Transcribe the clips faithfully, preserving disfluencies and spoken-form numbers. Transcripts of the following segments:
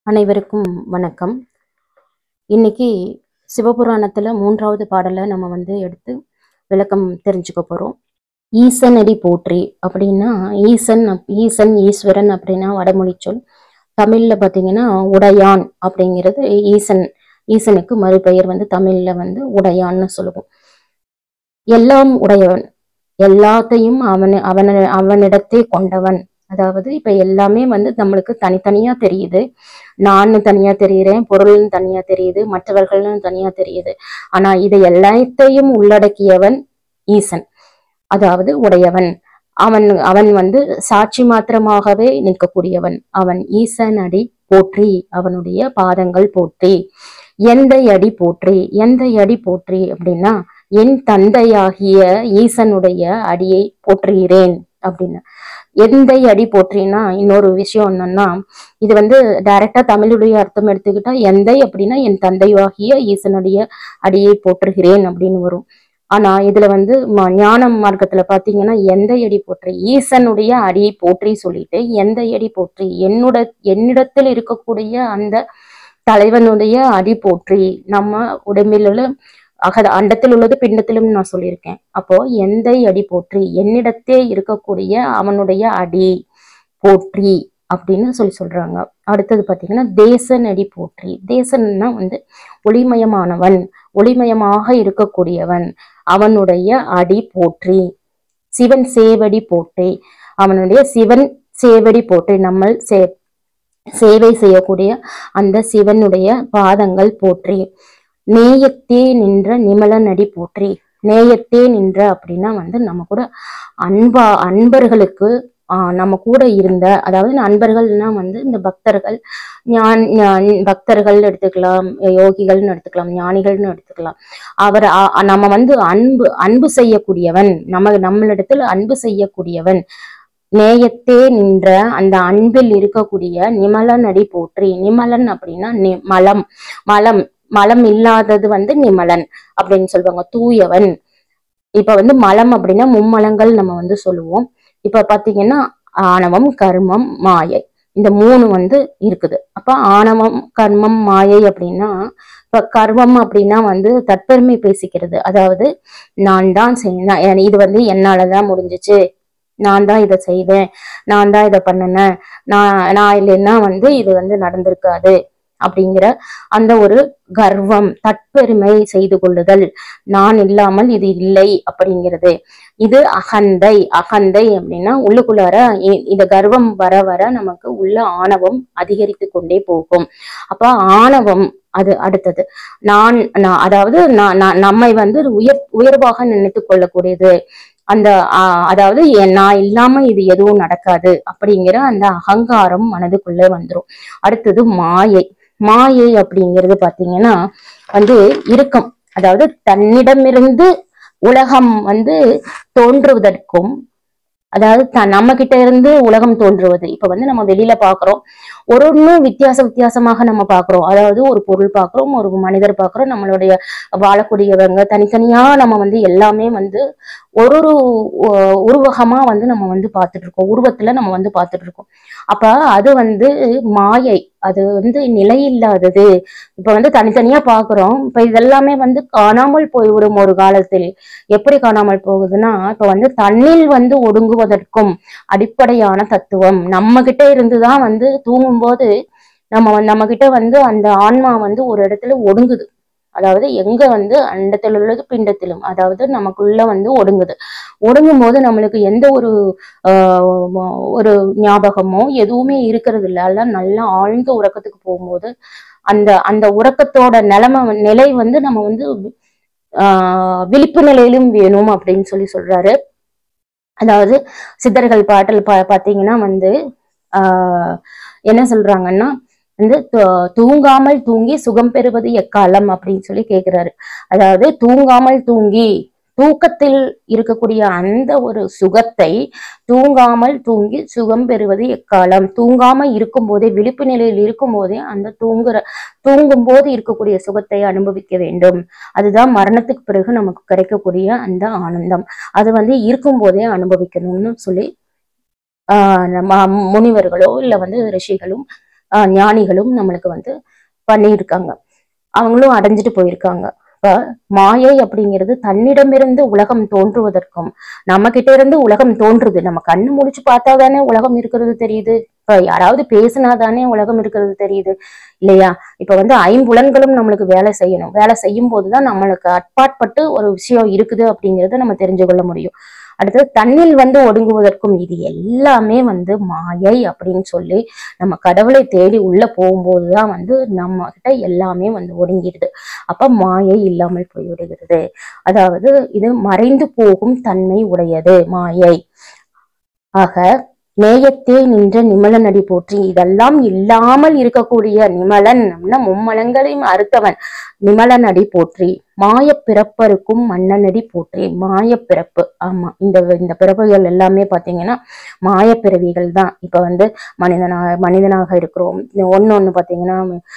அனைவருக்கும் வணக்கம். இன்னைக்கு சிவபுராணத்துல மூன்றாவது பாடலை நம்ம வந்து எடுத்து விளக்கம் தெரிஞ்சுக்க போறோம். ஈசனடி போற்றி அப்படின்னா ஈசன் ஈசன் ஈஸ்வரன் அப்படின்னா வடமொழி சொல். தமிழ்ல பாத்தீங்கன்னா உடையான் அப்படிங்கிறது ஈசன். ஈசனுக்கு மறுபெயர் வந்து தமிழ்ல வந்து உடையான்னு சொல்லுவோம். எல்லாம் உடையவன், எல்லாத்தையும் அவன் அவன அவனிடத்தே கொண்டவன். அதாவது இப்ப எல்லாமே வந்து நம்மளுக்கு தனித்தனியா தெரியுது. நான் தனியா தெரியுறேன், பொருள்னு தனியா தெரியுது, மற்றவர்கள்னு தனியா தெரியுது. ஆனா இதை எல்லாத்தையும் உள்ளடக்கியவன் ஈசன், அதாவது உடையவன். அவன் அவன் வந்து சாட்சி மாத்திரமாகவே நிற்கக்கூடியவன். அவன் ஈசன் அடி போற்றி, அவனுடைய பாதங்கள் போற்றி. எந்த அடி போற்றி, எந்த அடி போற்றி அப்படின்னா என் தந்தையாகிய ஈசனுடைய அடியை போற்றுகிறேன் அப்படின்னு. எந்தை அடி போற்றினா இன்னொரு விஷயம் என்னன்னா, இது வந்து டைரக்டா தமிழுடைய அர்த்தம் எடுத்துக்கிட்டா எந்தை அப்படின்னா என் தந்தையாகிய ஈசனுடைய அடியை போற்றுகிறேன் அப்படின்னு வரும். ஆனா இதுல வந்து ஞான மார்க்கத்துல பாத்தீங்கன்னா எந்தை அடி போற்றி, ஈசனுடைய அடியை போற்றி சொல்லிட்டு எந்தை அடி போற்றி, என்னோட என்னிடத்தில் இருக்கக்கூடிய அந்த தலைவனுடைய அடி போற்றி. நம்ம உடம்பில் உள்ள அக அண்டத்தில் உள்ளது பிண்டத்திலும் நான் சொல்லியிருக்கேன். அப்போ எந்தை அடி போற்றி, என்னிடத்தே இருக்கக்கூடிய அவனுடைய அடி போற்றி அப்படின்னு சொல்லி சொல்றாங்க. அடுத்தது பாத்தீங்கன்னா தேசன் அடி போற்றி. தேசன்னா வந்து ஒளிமயமானவன், ஒளிமயமாக இருக்கக்கூடியவன், அவனுடைய அடி போற்றி. சிவன் சேவடி போற்றி, அவனுடைய சிவன் சேவடி போற்றி, நம்ம சே சேவை செய்யக்கூடிய அந்த சிவனுடைய பாதங்கள் போற்றி. நேயத்தே நின்ற நிமலன் அடி போற்றி. நேயத்தே நின்ற அப்படின்னா வந்து நம்ம கூட அன்பா அன்பர்களுக்கு ஆஹ் நம்ம கூட இருந்த, அதாவது அன்பர்கள்னா வந்து இந்த பக்தர்கள், ஞான் பக்தர்கள் எடுத்துக்கலாம், யோகிகள்னு எடுத்துக்கலாம், ஞானிகள்னு எடுத்துக்கலாம். அவர் நம்ம வந்து அன்பு அன்பு செய்யக்கூடியவன், நம்ம நம்மளிடத்தில் அன்பு செய்யக்கூடியவன். நேயத்தே நின்ற அந்த அன்பில் இருக்கக்கூடிய நிமலன் அடி போற்றி. நிமலன் அப்படின்னா நி மலம் மலம் மலம் இல்லாதது வந்து நிமலன் அப்படின்னு சொல்லுவாங்க, தூயவன். இப்ப வந்து மலம் அப்படின்னா மும்மலங்கள் நம்ம வந்து சொல்லுவோம். இப்ப பாத்தீங்கன்னா ஆணவம், கர்மம், மாயை, இந்த மூணு வந்து இருக்குது. அப்ப ஆணவம், கர்மம், மாயை அப்படின்னா இப்ப கர்மம் அப்படின்னா வந்து தற்பெருமை பேசிக்கிறது. அதாவது நான் தான் செய்ய, இது வந்து என்னாலதான் முடிஞ்சிச்சு, நான் தான் இதை செய்வேன், நான் தான் இதை பண்ணினேன், நான் நான் இல்லைன்னா வந்து இது வந்து நடந்திருக்காது அப்படிங்கிற அந்த ஒரு கர்வம், தற்பெருமை செய்து கொள்ளுதல், நான் இல்லாமல் இது இல்லை அப்படிங்கிறது. இது அகந்தை. அகந்தை அப்படின்னா உள்ளுக்குள்ளார இந்த கர்வம் வர வர நமக்கு உள்ள ஆணவம் அதிகரித்து கொண்டே போகும். அப்ப ஆணவம் அது அடுத்தது. நான் அதாவது நான் நம்மை வந்து உயர் உயர்வாக நினைத்து கொள்ளக்கூடியது. அந்த ஆஹ் அதாவது நான் இல்லாம இது எதுவும் நடக்காது அப்படிங்கிற அந்த அகங்காரம் மனதுக்குள்ளே வந்துடும். அடுத்தது மாயை. மாயை அப்படிங்கிறது பாத்தீங்கன்னா வந்து இறுக்கம், அதாவது தன்னிடமிருந்து உலகம் வந்து தோன்றுவதற்கும், அதாவது த நம்ம கிட்ட இருந்து உலகம் தோன்றுவது. இப்ப வந்து நம்ம வெளியில பாக்குறோம், ஒரு ஒன்றும் வித்தியாச வித்தியாசமாக நம்ம பாக்குறோம். அதாவது ஒரு பொருள் பாக்குறோம், ஒரு மனிதர் பாக்குறோம், நம்மளுடைய வாழக்கூடியவங்க தனித்தனியா நம்ம வந்து எல்லாமே வந்து ஒரு ஒரு உருவகமா வந்து நம்ம வந்து பார்த்துட்டு இருக்கோம், உருவத்துல நம்ம வந்து பார்த்துட்டு இருக்கோம். அப்ப அது வந்து மாயை, அது வந்து நிலை இல்லாதது. இப்ப வந்து தனித்தனியா பாக்குறோம், இப்ப இதெல்லாமே வந்து காணாமல் போய்விடும் ஒரு காலத்தில். எப்படி காணாமல் போகுதுன்னா, இப்ப வந்து தண்ணில் வந்து ஒடுங்குவதற்கும் அடிப்படையான தத்துவம் நம்ம கிட்ட இருந்துதான் வந்து தூங்கும் போது நம்ம நம்ம கிட்ட வந்து அந்த ஆன்மா வந்து ஒரு இடத்துல ஒடுங்குது. அதாவது எங்க வந்து அண்டத்தில் உள்ளது பிண்டத்திலும், அதாவது நமக்குள்ள வந்து ஒடுங்குது. ஒடுங்கும் போது நம்மளுக்கு எந்த ஒரு ஆஹ் ஒரு ஞாபகமோ எதுவுமே இருக்கிறது இல்லை. அதெல்லாம் நல்லா ஆழ்ந்த உறக்கத்துக்கு போகும்போது அந்த அந்த உறக்கத்தோட நிலைமை நிலை வந்து நம்ம வந்து ஆஹ் விழிப்பு நிலையிலும் வேணும் அப்படின்னு சொல்லி சொல்றாரு. அதாவது சித்தர்கள் பாட்டல் பா பாத்தீங்கன்னா வந்து ஆஹ் என்ன சொல்றாங்கன்னா வந்து தூங்காமல் தூங்கி சுகம் பெறுவது எக்காலம் அப்படின்னு சொல்லி கேட்கிறாரு. அதாவது தூங்காமல் தூங்கி, தூக்கத்தில் இருக்கக்கூடிய அந்த ஒரு சுகத்தை தூங்காமல் தூங்கி சுகம் பெறுவது எக்காலம். தூங்காம இருக்கும் போதே, விழிப்பு நிலையில் இருக்கும் போதே அந்த தூங்குற தூங்கும் போது இருக்கக்கூடிய சுகத்தை அனுபவிக்க வேண்டும். அதுதான் மரணத்துக்கு பிறகு நமக்கு கிடைக்கக்கூடிய அந்த ஆனந்தம். அது வந்து இருக்கும் போதே அனுபவிக்கணும்னு சொல்லி ஆஹ் நம்ம முனிவர்களோ இல்ல வந்து ரிஷிகளும் ஆஹ் ஞானிகளும் நம்மளுக்கு வந்து பண்ணியிருக்காங்க, அவங்களும் அடைஞ்சிட்டு போயிருக்காங்க. இப்ப மாயை அப்படிங்கிறது தன்னிடமிருந்து உலகம் தோன்றுவதற்கும் நம்ம கிட்ட இருந்து உலகம் தோன்றுது. நம்ம கண்ணு முடிச்சு பார்த்தா தானே உலகம் இருக்கிறது தெரியுது. இப்ப யாராவது பேசினாதானே உலகம் இருக்கிறது தெரியுது இல்லையா? இப்ப வந்து ஐம்புலன்களும் நம்மளுக்கு வேலை செய்யணும். வேலை செய்யும் போதுதான் நம்மளுக்கு அட்பாட்பட்டு ஒரு விஷயம் இருக்குது அப்படிங்கிறத நம்ம தெரிஞ்சு கொள்ள முடியும். அடுத்தது தண்ணில் வந்து ஒடுங்குவதற்கும் இது எல்லாமே வந்து மாயை அப்படின்னு சொல்லி நம்ம கடவுளை தேடி உள்ள போகும்போதுதான் வந்து நம்ம கிட்ட எல்லாமே வந்து ஒடுங்கிடுது. அப்ப மாயை இல்லாமல் போய்விடுகிறது. அதாவது இது மறைந்து போகும் தன்மை உடையது மாயை. ஆக நேயத்தே நின்ற நிமலன் அடி போற்றி. இதெல்லாம் இல்லாமல் இருக்கக்கூடிய நிமலன் மும்மலங்களையும் அறுத்தவன் நிமலன் அடி போற்றி. மாய பிறப்பருக்கும் மன்னனடி போற்றி. மாய பிறப்பு, ஆமா, இந்த இந்த பிறப்புகள் எல்லாமே பாத்தீங்கன்னா மாய பிறவிகள் தான். இப்ப வந்து மனிதனாக மனிதனாக இருக்கிறோம். ஒன்னு ஒண்ணு பாத்தீங்கன்னா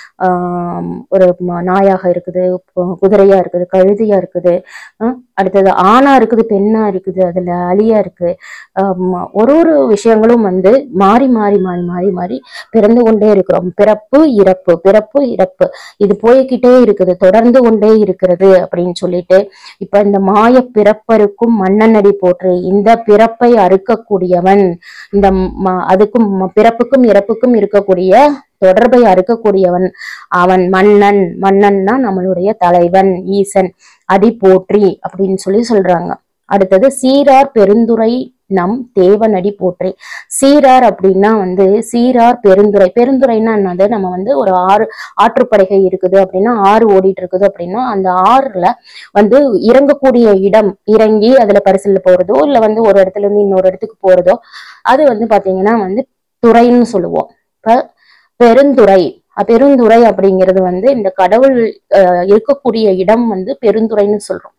ஆஹ் ஒரு நாயாக இருக்குது, குதிரையா இருக்குது, கழுதியா இருக்குது, அஹ் அடுத்தது ஆணா இருக்குது, பெண்ணா இருக்குது, அதுல அலியா இருக்கு. ஆஹ் ஒரு ஒரு விஷயங்களும் வந்து மாறி மாறி மாறி மாறி மாறி பிறந்து கொண்டே இருக்கிறோம். பிறப்பு இறப்பு, பிறப்பு இறப்பு, இது போய்கிட்டே இருக்குது, தொடர்ந்து கொண்டே இருக்கிறது அப்படின்னு சொல்லிட்டு இப்ப இந்த மாய பிறப்பருக்கும் மன்னனடி போற்றி. இந்த பிறப்பை அறுக்கக்கூடியவன், இந்த அதுக்கும் பிறப்புக்கும் இறப்புக்கும் இருக்கக்கூடிய தொடர்பை அறுக்கக்கூடியவன் அவன் மன்னன். மன்னன்னா நம்மளுடைய தலைவன், ஈசன். அடி போற்றி அப்படின்னு சொல்லி சொல்றாங்க. அடுத்தது சீரார் பெருந்துரை நம் தேவனடி போற்றி. சீரார் அப்படின்னா வந்து சீரார் பெருந்துரை. பெருந்துரைன்னா என்னது? நம்ம வந்து ஒரு ஆறு ஆற்றுப்படைகை இருக்குது அப்படின்னா, ஆறு ஓடிட்டு இருக்குது அப்படின்னா, அந்த ஆறுல வந்து இறங்கக்கூடிய இடம், இறங்கி அதுல பரிசல்ல போறதோ இல்ல வந்து ஒரு இடத்துல இருந்து இன்னொரு இடத்துக்கு போறதோ அது வந்து பாத்தீங்கன்னா வந்து துறைன்னு சொல்லுவோம். இப்ப பெருந்துறை, பெருந்துறை அப்படிங்கிறது வந்து இந்த கடவுள் அஹ் இருக்கக்கூடிய இடம் வந்து பெருந்துறைன்னு சொல்றோம்.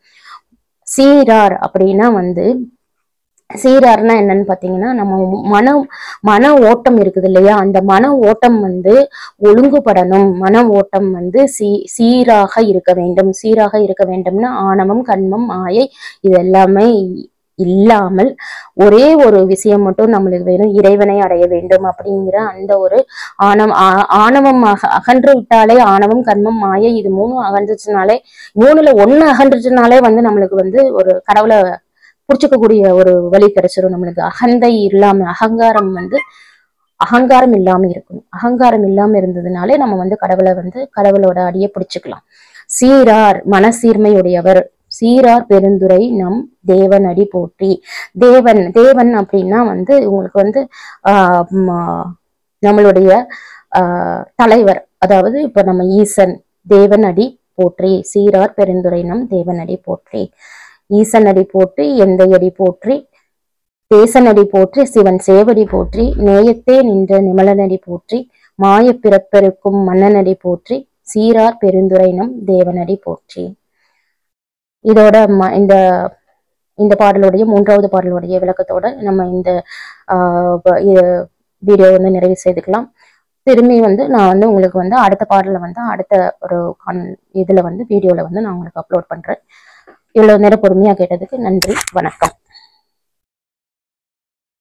சீரார் அப்படின்னா வந்து சீரார்னா என்னன்னு பாத்தீங்கன்னா, நம்ம மன மன ஓட்டம் இருக்குது இல்லையா, அந்த மன ஓட்டம் வந்து ஒழுங்குபடணும். மன ஓட்டம் வந்து சீ சீராக இருக்க வேண்டும். சீராக இருக்க வேண்டும்னா ஆணவம், கண்மம், மாயை இது எல்லாமே இல்லாமல் ஒரே ஒரு விஷயம் மட்டும் நம்மளுக்கு வேணும், இறைவனை அடைய வேண்டும் அப்படிங்கிற அந்த ஒரு ஆணவம் ஆணவம் அக அகன்று விட்டாலே, ஆணவம், கண்மம், மாயை இது மூணும் அகன்றுச்சுனாலே, மூணுல ஒண்ணு அகன்றுச்சுனாலே வந்து நம்மளுக்கு வந்து ஒரு கடவுளை புடிச்சுக்கக்கூடிய ஒரு வழி கிடைச்சிடும். நம்மளுக்கு அகந்தை இல்லாம, அகங்காரம் வந்து அகங்காரம் இல்லாம இருக்கணும். அகங்காரம் இல்லாம இருந்ததுனாலே நம்ம வந்து கடவுளை வந்து கடவுளோட அடியை பிடிச்சுக்கலாம். சீரார் மனசீர்மையுடையவர். சீரார் பெருந்துரை நம் தேவன் அடி போற்றி. தேவன், தேவன் அப்படின்னா வந்து உங்களுக்கு வந்து ஆஹ் நம்மளுடைய ஆஹ் தலைவர், அதாவது இப்ப நம்ம ஈசன். தேவன் அடி போற்றி. சீரார் பெருந்துரை நம் தேவன் அடி போற்றி. ஈசன் அடி போற்றி, எந்த அடி போற்றி, தேசனடி போற்றி, சிவன் சேவடி போற்றி, நேயத்தே நின்ற நிமலனடி போற்றி, மாய பிறப்பெருக்கும் மன்னனடி போற்றி, சீரார் பெருந்துரை நம் தேவனடி போற்றி. இதோட இந்த இந்த பாடலுடைய மூன்றாவது பாடலுடைய விளக்கத்தோட நம்ம இந்த ஆஹ் வீடியோ வந்து நிறைவு செய்துக்கலாம். திரும்பி வந்து நான் வந்து உங்களுக்கு வந்து அடுத்த பாடல வந்து அடுத்த ஒரு இதுல வந்து வீடியோல வந்து நான் உங்களுக்கு அப்லோட் பண்றேன். இவ்வளவு நேரம் பொறுமையா கேட்டதுக்கு நன்றி, வணக்கம்.